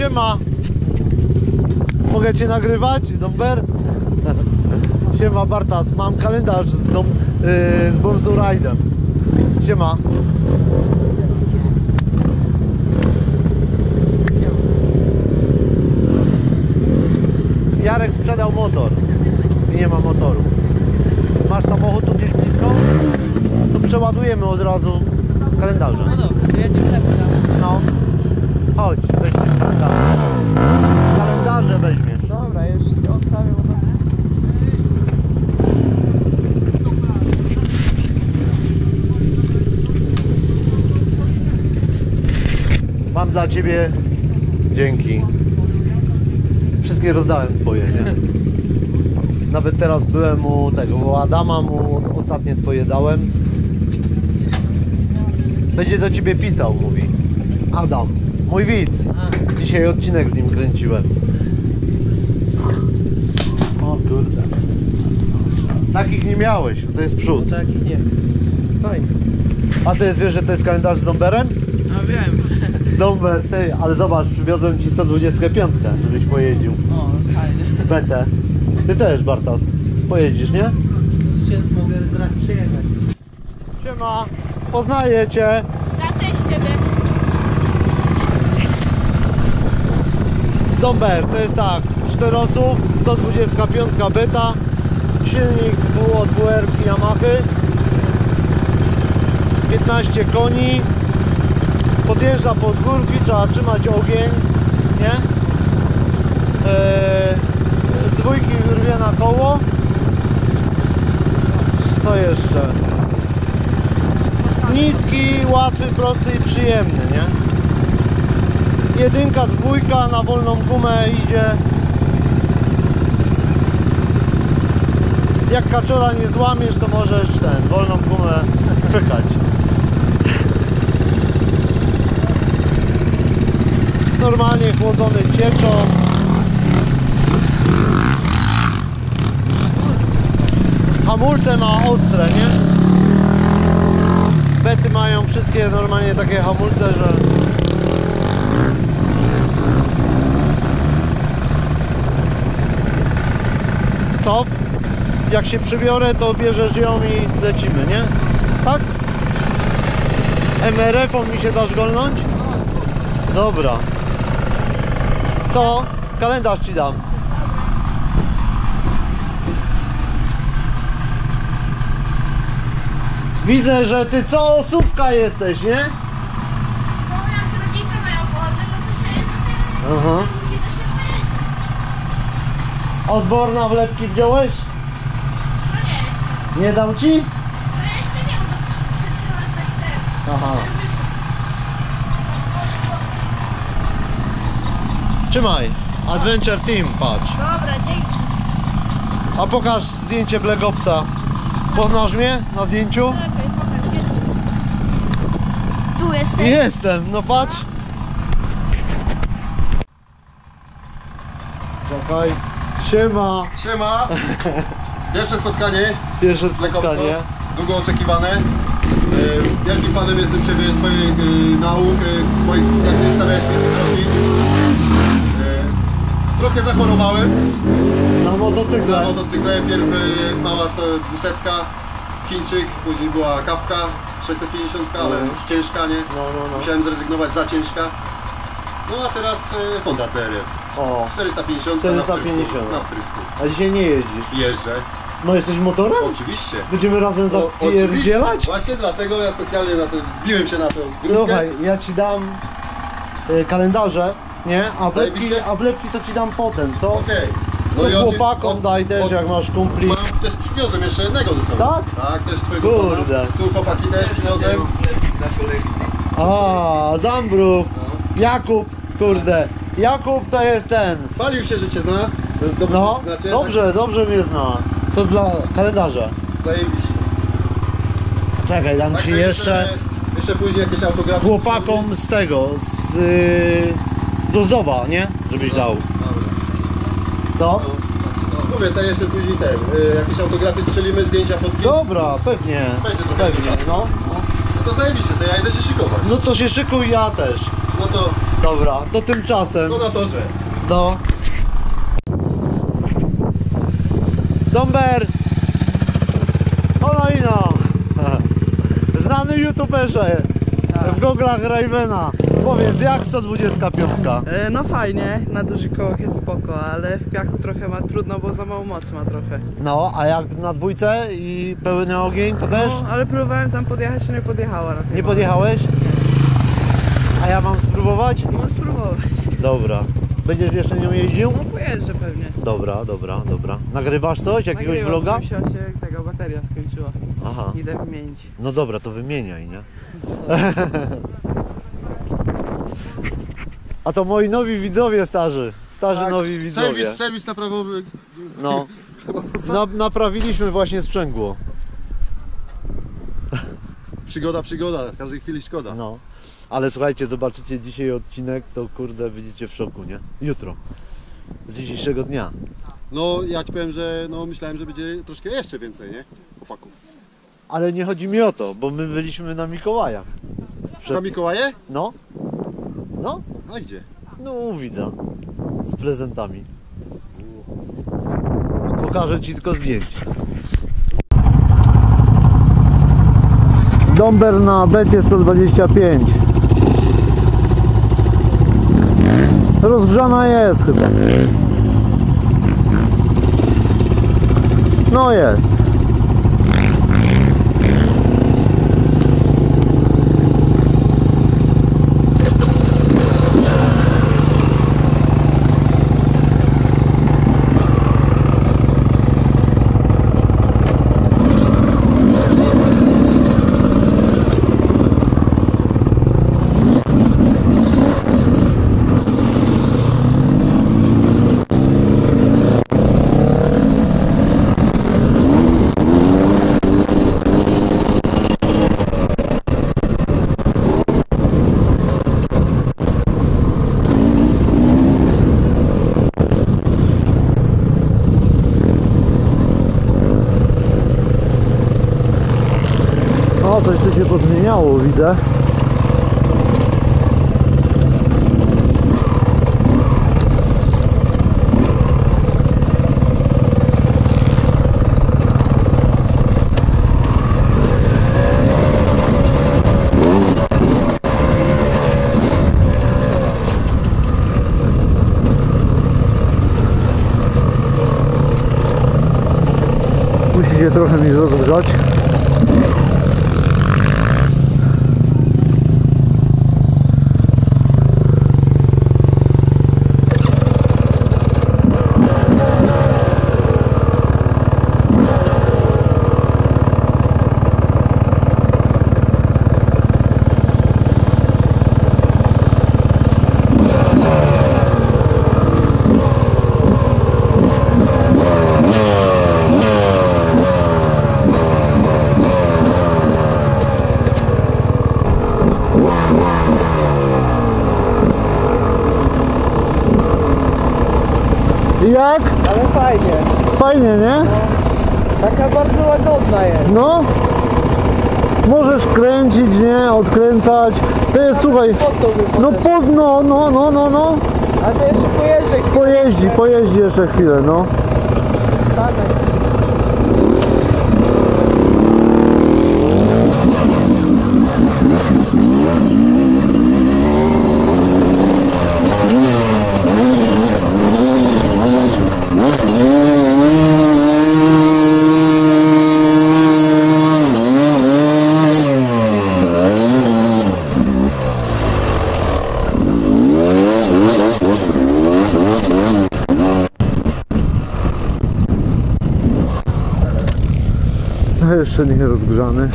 siema. Mogę cię nagrywać, Domber? Siema Bartas, mam kalendarz z Born to Ride'em. Siema. Jarek sprzedał motor i nie ma motoru. Masz samochód tu gdzieś blisko? To przeładujemy od razu kalendarze. No dobra, to ja ci wlepę. No. Chodź, weźmiesz kalendarze. Kalendarze weźmiesz. Dobra, już odstawię motocykl. Mam dla ciebie dzięki. Wszystkie rozdałem twoje, nie? Nawet teraz byłem u tego, u Adama, mu ostatnie twoje dałem. Będzie do ciebie pisał, mówi. Adam, mój widz. Dzisiaj odcinek z nim kręciłem. O kurde. Takich nie miałeś, to jest przód. No tak, nie. Fajnie. A to jest, wiesz, że to jest kalendarz z Domberem? A wiem. Domber, ty, ale zobacz, przywiozłem ci 125, żebyś pojeździł. O, fajnie. BT. Ty też, Bartas. Pojedziesz, nie? Dzisiaj mogę zaraz przyjechać. Siema, poznaję cię. Ja też ciebie. Domber, to jest tak, 4 osób, 125 beta, silnik od WR Yamahy, 15 koni, podjeżdża pod górki, trzeba trzymać ogień, nie? Z dwójki wyrwie na koło. Co jeszcze? Niski, łatwy, prosty i przyjemny, nie? Jedynka, dwójka na wolną gumę idzie. Jak kaczora nie złamiesz, to możesz wolną gumę pykać. Normalnie chłodzony cieczą. Hamulce ma ostre, nie? Bety mają wszystkie normalnie takie hamulce, że top. Jak się przybiorę, to bierzesz ją i lecimy, nie? Tak? MRF-om mi się dasz golnąć? Dobra. Co? Kalendarz ci dam. Widzę, że ty co osówka jesteś, nie? No jak rodzice mają wodę, no to się Aha. musi to się myć. Odborna wlepki wziąłeś? No nie jeszcze. Nie dał ci? No jeszcze nie, bo to przytrzymać tak ten. Aha. Trzymaj. Adventure Team, patrz. Dobra, dzięki. A pokaż zdjęcie Black Opsa. Poznasz mnie na zdjęciu? Lepiej, pokaż, gdzie tu? Tu jesteś? Jestem, no patrz. Czekaj. Siema. Siema! Pierwsze spotkanie, Pierwsze Black Opsa. spotkanie. Długo oczekiwane. Wielkim fanem jestem Ciebie, Twojej nauk, jak Ty stawiałeś mnie drogi. Trochę zachorowałem Na na motocykle. motocykle. Pierw mała 200, Chińczyk, później była kawka 650, ale już ciężka, nie? No. Musiałem zrezygnować, za ciężka. No a teraz Honda CRF. O. 450, 450. na wtrysku. A dzisiaj nie jeździsz. Jeżdżę. No jesteś motorem? Oczywiście. Będziemy razem No, zapierdzielać? oczywiście. Właśnie dlatego ja specjalnie na to biłem się na to grupkę. Słuchaj, ja ci dam kalendarze, nie? Zajebiście. A wlepki to ci dam potem, co? Okej. No i chłopakom daj też, jak masz kumpli. Mam też przywiozłem jeszcze jednego ze sobą. Tak? Tak, też twojego Kurde. pana. Tu chłopaki też przywiozłem. A, Zambrów, Jakub, kurde. Jakub to jest ten. Chwalił się, że cię zna. Dobrze, No, znacie, dobrze mnie zna. To dla kalendarza. Tak, zajebiście. Czekaj, dam ci Także jeszcze jeszcze później jakieś autografy. chłopakom z tego, z Ozdowa, nie? Żebyś dał. Dobra. Co? No, mówię, to jeszcze później jakieś autografy strzelimy, zdjęcia, fotki. Dobra, pewnie. Będzie trochę Pewnie, no. No to zajebiście, to ja idę się szykować. No to się szykuj, ja też. No to Dobra, to tymczasem. To na torze. No. Domber! Ono ino! Znany youtuberze w goglach Ravena. Powiedz, jak 125? No fajnie, na dużych kołach jest spoko, ale w piachu trochę ma trudno, bo za mało mocy ma trochę. No, a jak na dwójce i pełny ogień, to też? No, ale próbowałem tam podjechać, to nie podjechała na tej Nie małej. podjechałeś? A ja mam spróbować? Mam spróbować. Dobra. Będziesz jeszcze nią jeździł? No pojeżdżę pewnie. Dobra, dobra, dobra. Nagrywasz coś? Jakiegoś Nagrywam, vloga? bo mi się tego bateria skończyła. Aha. Idę wymienić. No dobra, to wymieniaj, nie? A to moi nowi widzowie starzy. Starzy nowi widzowie. Serwis naprawowy. No. Naprawiliśmy właśnie sprzęgło. Przygoda, w każdej chwili szkoda. No. Ale słuchajcie, zobaczycie dzisiaj odcinek, to kurde będziecie w szoku, nie? Jutro. Z dzisiejszego dnia. No ja ci powiem, że no, myślałem, że będzie troszkę jeszcze więcej, nie? Chłopaków. Ale nie chodzi mi o to, bo my byliśmy na Mikołajach. Za Mikołaje? No. No. A gdzie? No u widza. Z prezentami. Pokażę ci tylko zdjęcie. Domber na becie 125. Rozgrzana jest chyba. No jest. O, coś tu się pozmieniało, widzę. Musi się trochę mi rozgrzać. Jak? Ale fajnie. Fajnie, nie? Taka bardzo łagodna jest. No. Możesz kręcić, nie? Odkręcać. To jest, słuchaj, no no. A to jeszcze pojeżdżę. Pojeździ jeszcze chwilę, no. Jeszcze nie rozgrzany.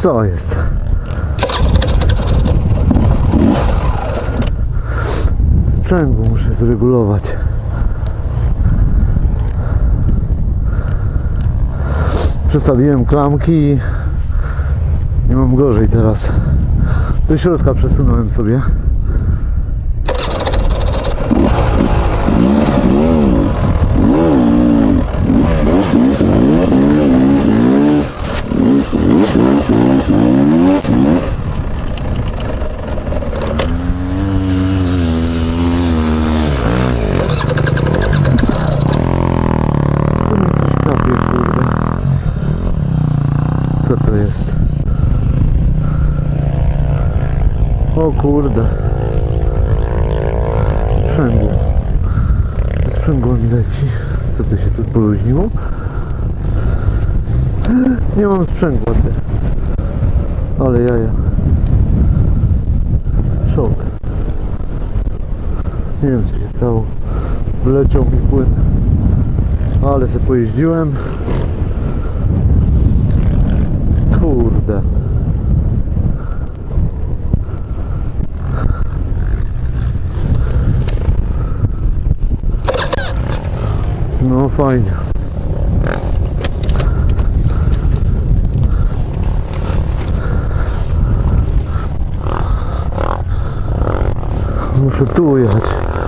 Co jest? Sprzęgło muszę wyregulować. Przestawiłem klamki i nie mam gorzej teraz. Do środka przesunąłem sobie. Co to jest? O kurde. Sprzęgło. Ze sprzęgło mi leci. Co to się tu poluźniło? Nie mam sprzęgła, ty. Ale jaja. Szok. Nie wiem, co się stało. Wleciał mi płyn. Ale se pojeździłem. Kurde. No fajnie. Muszę tu jechać.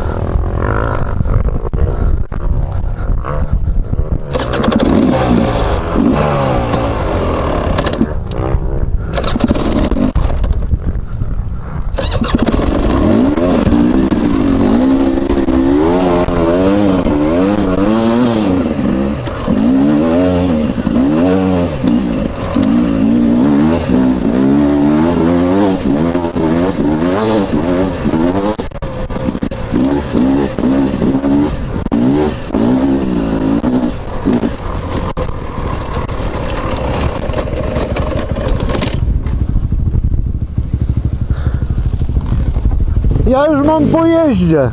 Ja już mam po jeździe.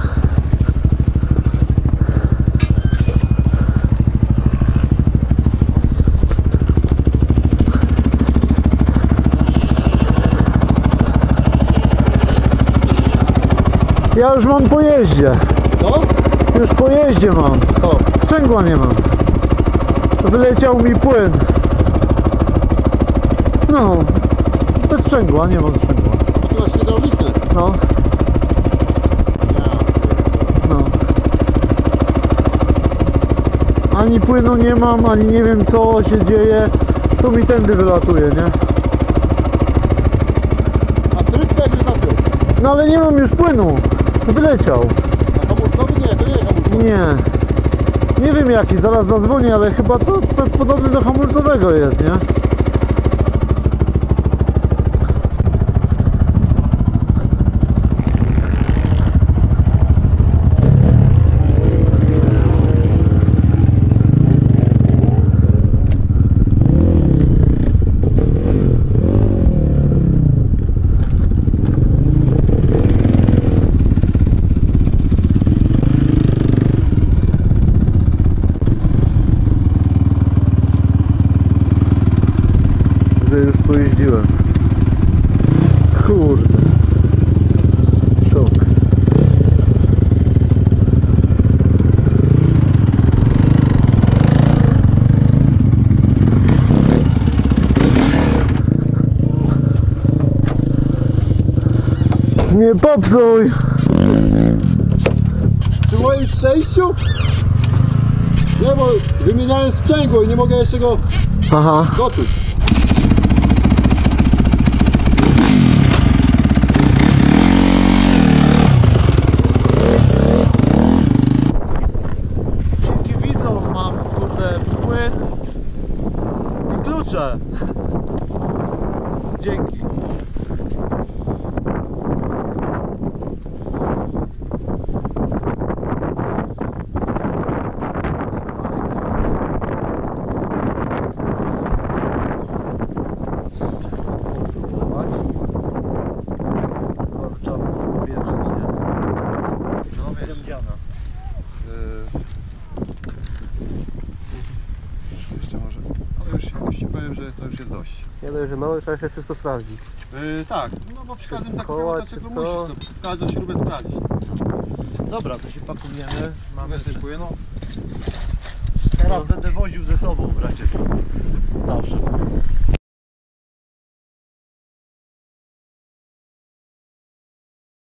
Ja już mam po jeździe. No? Już po jeździe mam. Co? Sprzęgła nie mam. Wyleciał mi płyn. No. Bez sprzęgła, nie mam sprzęgła. Ty masz hydrauliczne. No. No. Ani płynu nie mam, ani nie wiem co się dzieje. Tu mi tędy wylatuje, nie? A tryb jak nie zapiął. No ale nie mam już płynu. Wyleciał. A hamulcowy nie, to nie jest hamulcowy. Nie. Nie wiem jaki, zaraz zadzwonię, ale chyba to podobny do hamulcowego jest, nie? Że już pojeździłem. Kurde. Szok. Nie popsuj! Przy moim szczęściu? Nie, bo wymieniałem sprzęgło i nie mogę jeszcze go Aha. doczuć. Dzięki widzom mam, kurde, płyn i klucze. Dzięki. Jeszcze może, ale już ci powiem, że to już jest dość. Nie dość, że nowy, trzeba się wszystko sprawdzić. Tak, no bo przy każdym zakupie Koła, motocyklu czy musisz co? to, każdą śrubę sprawdzić. Dobra, to się pakujemy. Mamy Dziękuję, no. Teraz będę woził ze sobą w razie co. Zawsze.